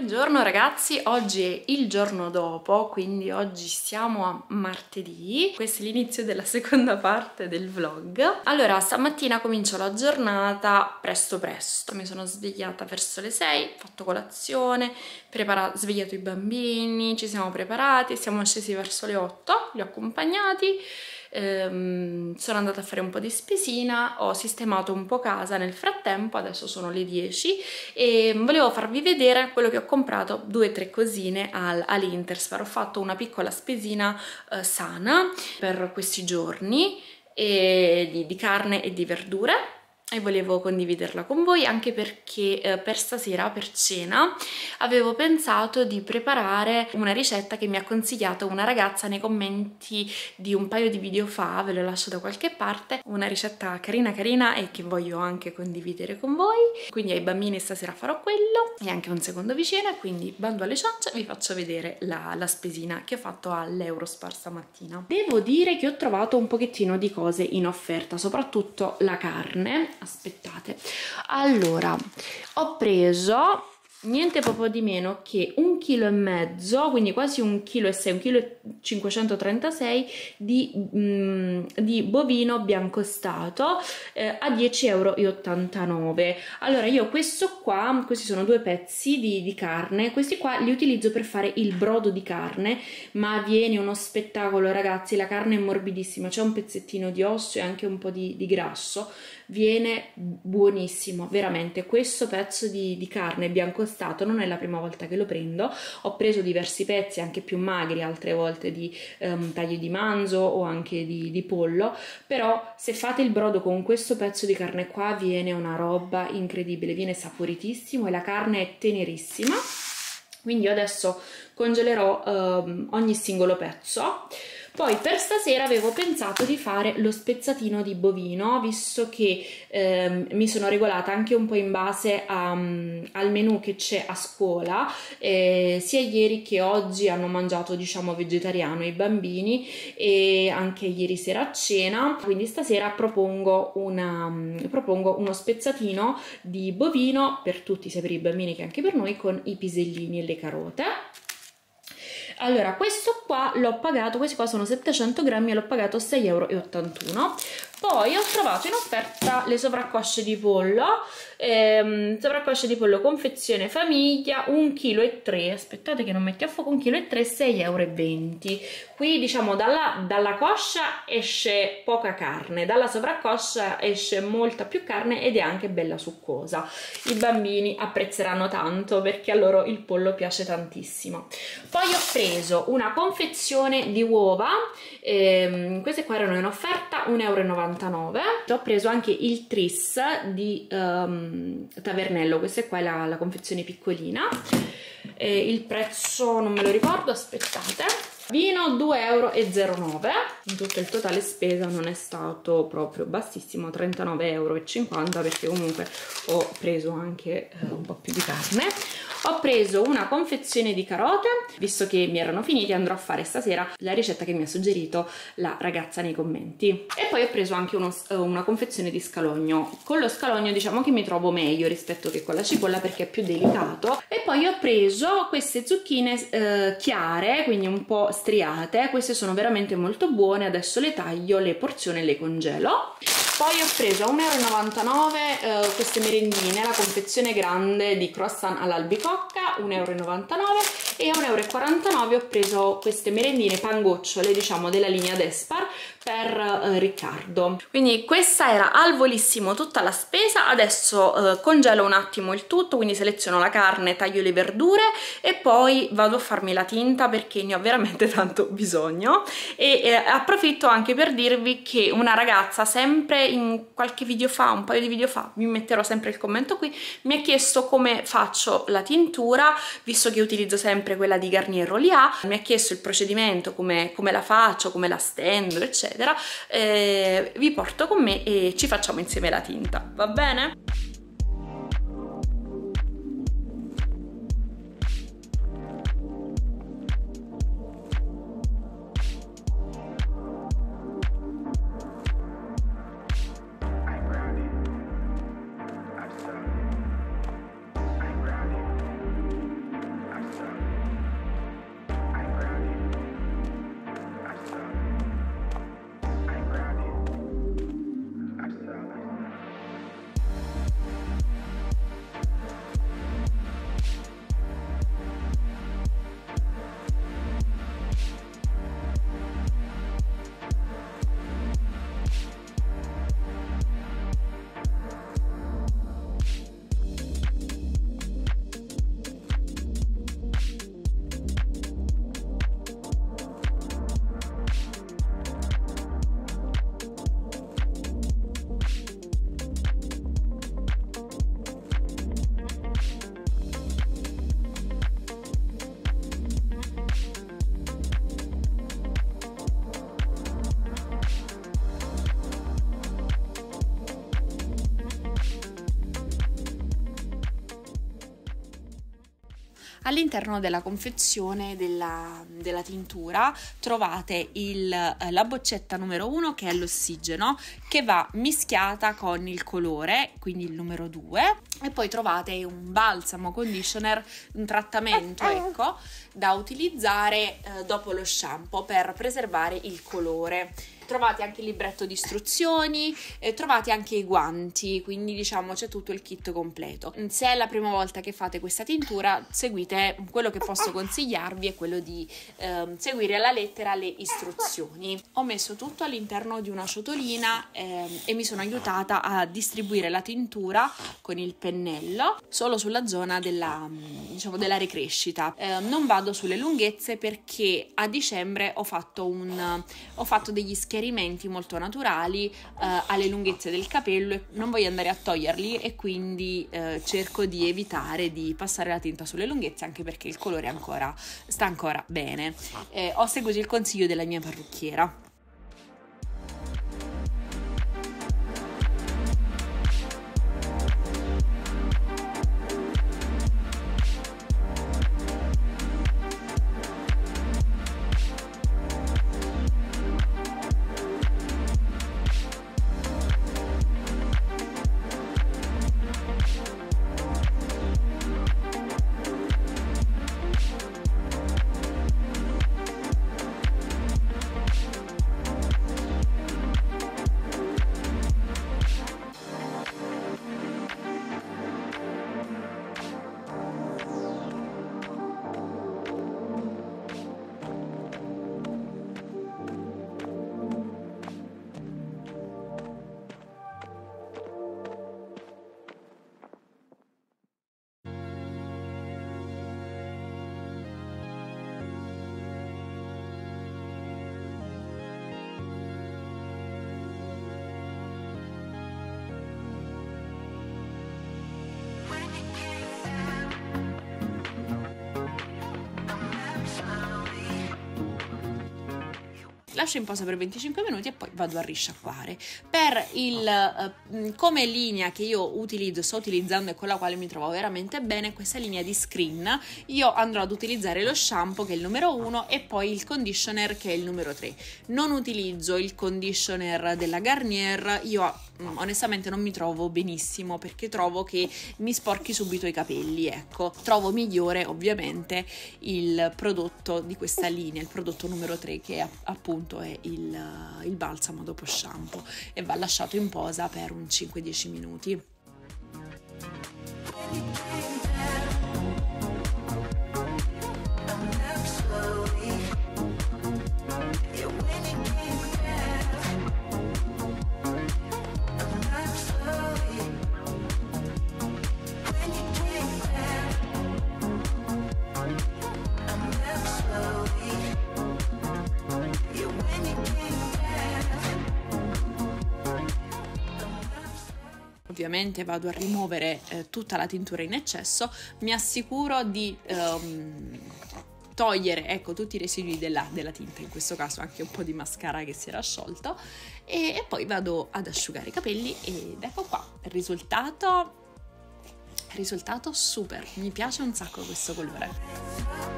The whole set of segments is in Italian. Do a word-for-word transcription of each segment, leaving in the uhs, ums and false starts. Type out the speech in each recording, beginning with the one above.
Buongiorno ragazzi, oggi è il giorno dopo, quindi oggi siamo a martedì. Questo è l'inizio della seconda parte del vlog. Allora, stamattina comincio la giornata presto presto. Mi sono svegliata verso le sei, ho fatto colazione, preparato, svegliato i bambini, ci siamo preparati, siamo scesi verso le otto, li ho accompagnati. Ehm, sono andata a fare un po' di spesina, ho sistemato un po' casa nel frattempo, adesso sono le dieci e volevo farvi vedere quello che ho comprato, due o tre cosine al, all'Interspar. Ho fatto una piccola spesina eh, sana per questi giorni e di, di carne e di verdure e volevo condividerla con voi anche perché eh, per stasera, per cena, avevo pensato di preparare una ricetta che mi ha consigliato una ragazza nei commenti di un paio di video fa, ve lo lascio da qualche parte, una ricetta carina carina e che voglio anche condividere con voi. Quindi ai bambini stasera farò quello e anche un secondo vicino, e quindi bando alle ciance, vi faccio vedere la, la spesina che ho fatto all'Eurospar stamattina. Devo dire che ho trovato un pochettino di cose in offerta, soprattutto la carne. Aspettate, allora ho preso niente proprio di meno che un chilo e mezzo, quindi quasi un chilo e sei, un chilo e cinquecentotrentasei di, mm, di bovino biancostato eh, a dieci e ottantanove euro. Allora io questo qua, questi sono due pezzi di, di carne, questi qua li utilizzo per fare il brodo di carne, ma viene uno spettacolo ragazzi, la carne è morbidissima, c'è un pezzettino di osso e anche un po' di, di grasso, viene buonissimo, veramente. Questo pezzo di, di carne biancostato non è la prima volta che lo prendo, ho preso diversi pezzi anche più magri, altre volte di um, taglio di manzo o anche di, di pollo, però se fate il brodo con questo pezzo di carne qua viene una roba incredibile, viene saporitissimo e la carne è tenerissima. Quindi io adesso congelerò um, ogni singolo pezzo. Poi per stasera avevo pensato di fare lo spezzatino di bovino, visto che ehm, mi sono regolata anche un po' in base a, um, al menù che c'è a scuola, eh, sia ieri che oggi hanno mangiato diciamo vegetariano i bambini e anche ieri sera a cena, quindi stasera propongo, una, um, propongo uno spezzatino di bovino per tutti, sia per i bambini che anche per noi, con i pisellini e le carote. Allora, questo qua l'ho pagato, questi qua sono settecento grammi e l'ho pagato sei e ottantuno euro. Poi ho trovato in offerta le sovraccosce di pollo, ehm, sovraccosce di pollo confezione famiglia, un chilo e tre, aspettate che non metti a fuoco, un chilo e tre, sei e venti euro. Qui diciamo dalla, dalla coscia esce poca carne, dalla sovraccoscia esce molta più carne ed è anche bella succosa. I bambini apprezzeranno tanto perché a loro il pollo piace tantissimo. Poi ho preso una confezione di uova, ehm, queste qua erano in offerta un euro e novantanove. Ho preso anche il tris di um, Tavernello, questa qua è la, la confezione piccolina, e il prezzo non me lo ricordo, aspettate. Vino due e zero nove euro, in tutto il totale spesa non è stato proprio bassissimo, trentanove e cinquanta euro, perché comunque ho preso anche eh, un po' più di carne. Ho preso una confezione di carote, visto che mi erano finiti andrò a fare stasera la ricetta che mi ha suggerito la ragazza nei commenti. E poi ho preso anche uno, una confezione di scalogno. Con lo scalogno diciamo che mi trovo meglio rispetto che con la cipolla perché è più delicato. E poi ho preso queste zucchine eh, chiare, quindi un po' striate, queste sono veramente molto buone, adesso le taglio, le porziono e le congelo. Poi ho preso a un euro e novantanove euro eh, queste merendine, la confezione grande di croissant all'albicocca, un euro e novantanove euro, e a un euro e quarantanove euro ho preso queste merendine pangocciole, diciamo della linea Despar, per eh, Riccardo. Quindi questa era al volissimo tutta la spesa. Adesso eh, congelo un attimo il tutto, quindi seleziono la carne, taglio le verdure e poi vado a farmi la tinta perché ne ho veramente tanto bisogno. E eh, approfitto anche per dirvi che una ragazza sempre in qualche video fa, un paio di video fa, vi metterò sempre il commento qui, mi ha chiesto come faccio la tintura, visto che utilizzo sempre quella di Garnier Rolia, mi ha chiesto il procedimento, come, come la faccio, come la stendo, eccetera. Eh, vi porto con me e ci facciamo insieme la tinta, va bene? All'interno della confezione della, della tintura trovate il, la boccetta numero uno, che è l'ossigeno, che va mischiata con il colore, quindi il numero due, e poi trovate un balsamo conditioner, un trattamento ecco da utilizzare eh, dopo lo shampoo per preservare il colore. Trovate anche il libretto di istruzioni, eh, trovate anche i guanti, quindi diciamo c'è tutto il kit completo. Se è la prima volta che fate questa tintura, seguite, quello che posso consigliarvi è quello di eh, seguire alla lettera le istruzioni. Ho messo tutto all'interno di una ciotolina eh, e mi sono aiutata a distribuire la tintura con il pennello solo sulla zona della, diciamo, della ricrescita. Eh, non vado sulle lunghezze perché a dicembre ho fatto, un, ho fatto degli schiarimenti molto naturali eh, alle lunghezze del capello e non voglio andare a toglierli, e quindi eh, cerco di evitare di passare la tinta sulle lunghezze, anche perché il colore ancora sta ancora bene. Eh, ho seguito il consiglio della mia parrucchiera. Lascio in posa per venticinque minuti e poi vado a risciacquare. Per il uh, come linea che io utilizzo, sto utilizzando e con la quale mi trovo veramente bene, questa linea di Screen, io andrò ad utilizzare lo shampoo che è il numero uno e poi il conditioner che è il numero tre. Non utilizzo il conditioner della Garnier, io onestamente non mi trovo benissimo perché trovo che mi sporchi subito i capelli, ecco. Trovo migliore ovviamente il prodotto di questa linea, il prodotto numero tre, che è, appunto è il, il balsamo dopo shampoo, e va lasciato in posa per un cinque dieci minuti. Ovviamente vado a rimuovere eh, tutta la tintura in eccesso, mi assicuro di ehm, togliere ecco tutti i residui della, della tinta, in questo caso anche un po' di mascara che si era sciolto, e, e poi vado ad asciugare i capelli ed ecco qua il risultato. Risultato super, mi piace un sacco questo colore.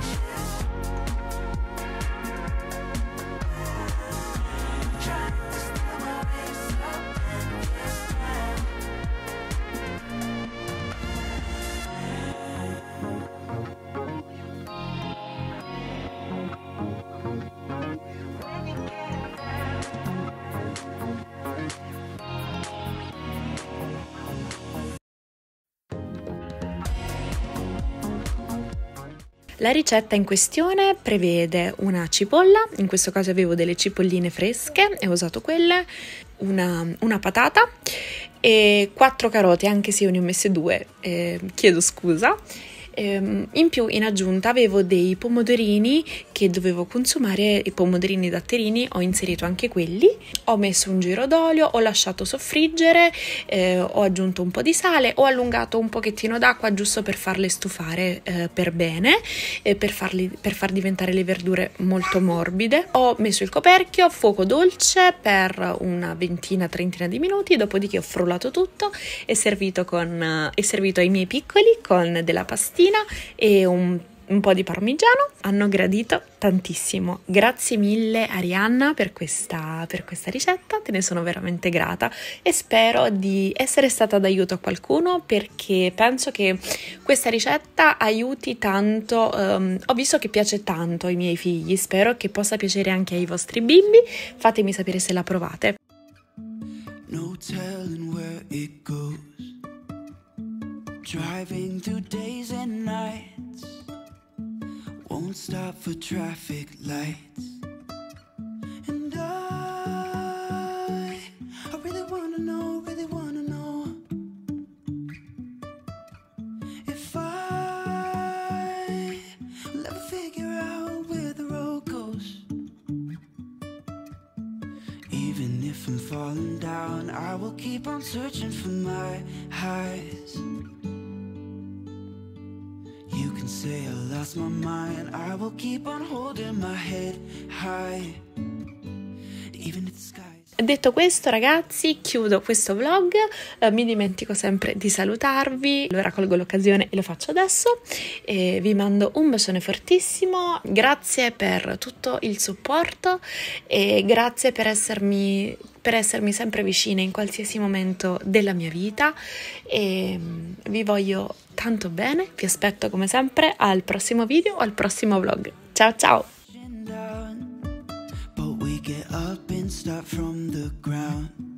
La ricetta in questione prevede una cipolla, in questo caso avevo delle cipolline fresche e ho usato quelle, una, una patata e quattro carote, anche se io ne ho messe due, eh, chiedo scusa. In più, in aggiunta, avevo dei pomodorini che dovevo consumare, i pomodorini datterini, ho inserito anche quelli, ho messo un giro d'olio, ho lasciato soffriggere, eh, ho aggiunto un po' di sale, ho allungato un pochettino d'acqua giusto per farle stufare eh, per bene, eh, per, farli, per far diventare le verdure molto morbide. Ho messo il coperchio a fuoco dolce per una ventina trentina di minuti, dopodiché ho frullato tutto e servito, con, eh, è servito ai miei piccoli con della pastiglia zucchina e un un po' di parmigiano. Hanno gradito tantissimo. Grazie mille Arianna per questa, per questa ricetta, te ne sono veramente grata e spero di essere stata d'aiuto a qualcuno, perché penso che questa ricetta aiuti tanto. Um, ho visto che piace tanto ai miei figli, spero che possa piacere anche ai vostri bimbi. Fatemi sapere se la provate. No telling where it goes, driving through days and nights, won't stop for traffic lights, and I, I really wanna know, really wanna know if I will ever figure out where the road goes. Even if I'm falling down, I will keep on searching for my highs. You can say I lost my mind, I will keep on holding my head high, even if the sky. Detto questo, ragazzi, chiudo questo vlog. Eh, mi dimentico sempre di salutarvi, allora colgo l'occasione e lo faccio adesso. E vi mando un bacione fortissimo, grazie per tutto il supporto e grazie per essermi, per essermi sempre vicine in qualsiasi momento della mia vita, e vi voglio tanto bene. Vi aspetto come sempre al prossimo video o al prossimo vlog. Ciao ciao! Get up and start from the ground.